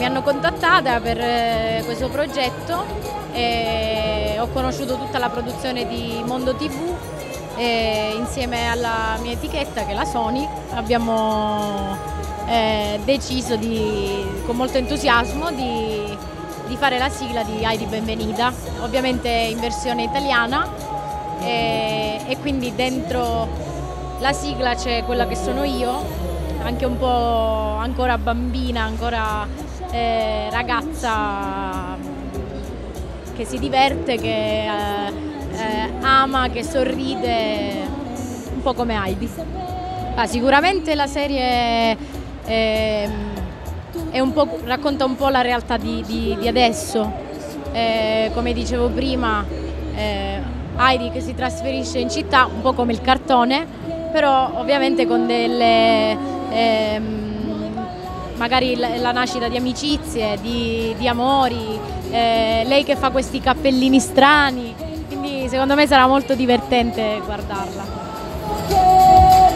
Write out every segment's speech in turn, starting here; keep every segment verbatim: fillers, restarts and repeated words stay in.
hanno contattata per eh, questo progetto e ho conosciuto tutta la produzione di Mondo tivù e insieme alla mia etichetta, che è la Sony, abbiamo eh, deciso di, con molto entusiasmo di, di fare la sigla di Heidi Benvenida, ovviamente in versione italiana, e, e quindi dentro la sigla c'è quella che sono io, anche un po' ancora bambina, ancora eh, ragazza che si diverte, che eh, eh, ama, che sorride, un po' come Heidi. Ah, sicuramente la serie eh, è un po', racconta un po' la realtà di, di, di adesso, eh, come dicevo prima, eh, Heidi che si trasferisce in città, un po' come il cartone, però ovviamente con delle, ehm, magari la, la nascita di amicizie, di, di amori, eh, lei che fa questi cappellini strani, quindi secondo me sarà molto divertente guardarla. Che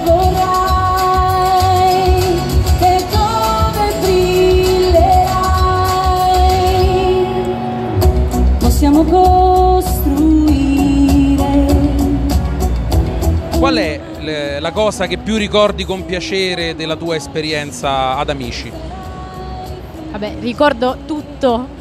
vorrai, che dove brillerai, possiamo costruire. Qual è la cosa che più ricordi con piacere della tua esperienza ad Amici? Vabbè, ricordo tutto.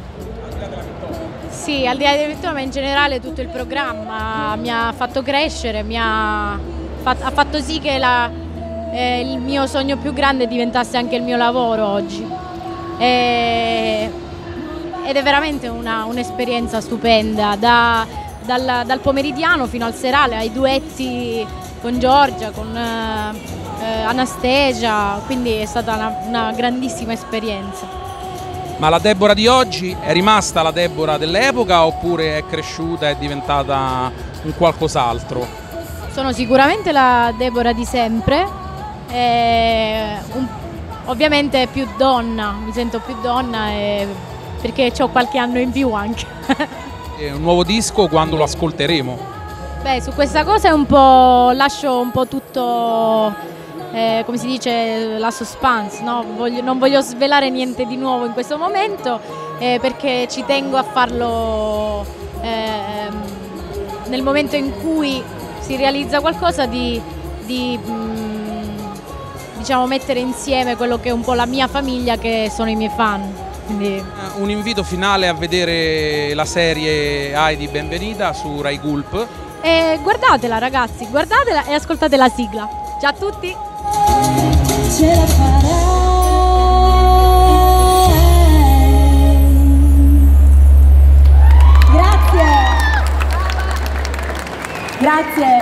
Sì, al di là della vittoria, ma in generale tutto il programma mi ha fatto crescere, mi ha, fatto, ha fatto sì che la, eh, il mio sogno più grande diventasse anche il mio lavoro oggi. E, ed è veramente un'esperienza stupenda, da, dal, dal pomeridiano fino al serale, ai duetti con Giorgia, con eh, Anastasia, quindi è stata una, una grandissima esperienza. Ma la Deborah di oggi è rimasta la Deborah dell'epoca oppure è cresciuta e è diventata un qualcos'altro? Sono sicuramente la Deborah di sempre, e un, ovviamente più donna, mi sento più donna e, perché ho qualche anno in più anche. E un nuovo disco quando lo ascolteremo? Beh, su questa cosa è un po', lascio un po' tutto, eh, come si dice, la suspense, no? Voglio, non voglio svelare niente di nuovo in questo momento, eh, perché ci tengo a farlo eh, nel momento in cui si realizza qualcosa, di, di mh, diciamo, mettere insieme quello che è un po' la mia famiglia, che sono i miei fan. Quindi... Un invito finale a vedere la serie Heidi Benvenida su Rai Gulp. E guardatela ragazzi, guardatela e ascoltate la sigla. Ciao a tutti! Ce la farai. Grazie. Grazie.